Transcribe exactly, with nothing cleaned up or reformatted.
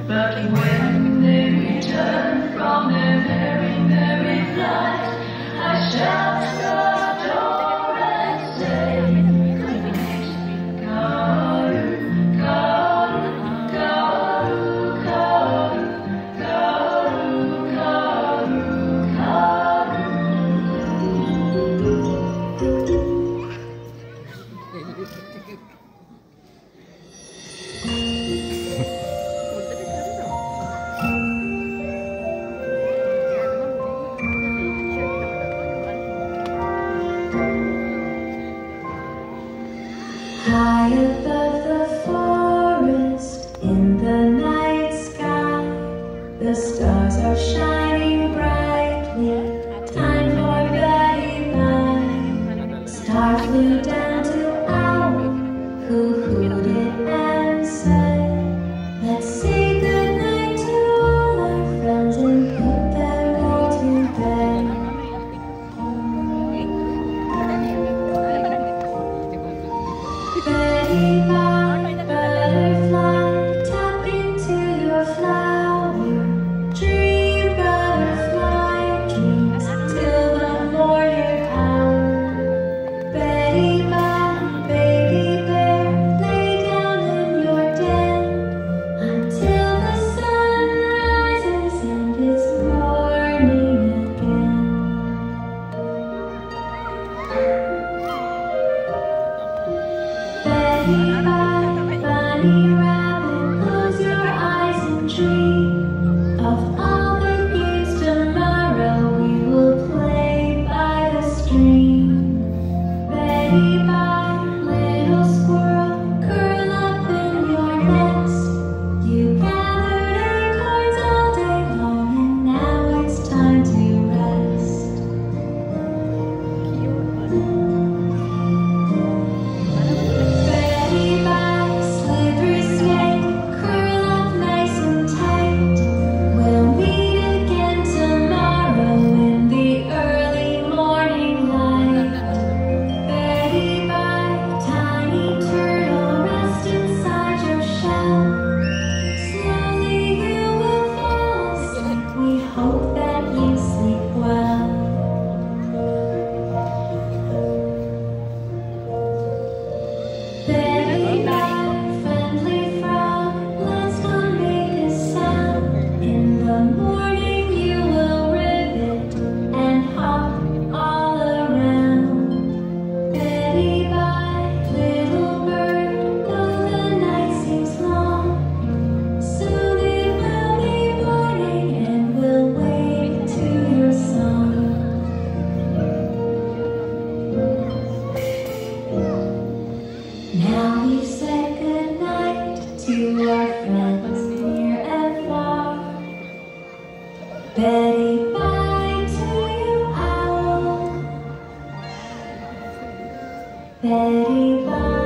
But when they return from their very, very flight, I shout the door and say, good night, Karu, Karu, Karu, Karu, Karu, Karu, Karu. High above the forest, in the night sky, the stars are shining brightly. Time for Betty Bye. Star flew down to owl, who hooted and said, let's say goodnight to all our friends and put them all to bed. Betty Bye, butterfly, tap into your flower. Dream, butterfly, dreams till the morning hour. Betty Bye, baby bear, lay down in your den until the sun rises and it's morning again. Betty Bye, bunny rabbit, close your eyes and dream of all the games tomorrow we will play by the stream. Betty Bye, little squirrel, curl up in your nest. You gathered acorns all day long and now it's time to rest. Betty Bye, slippery snake, curl up nice and tight. We'll meet again tomorrow in the early morning light. Betty Bye, tiny turtle, rest inside your shell. Slowly you will fall asleep, we hope that you sleep well. Betty Bye, friendly frog, let's not make a sound. In the morning you will ribbit and hop all around. Betty Bye, little bird, though the night seems long, soon it will be morning and we'll wake to your song. Now we've said goodnight to our friends near and far. Betty Bye to you, owl. Betty Bye.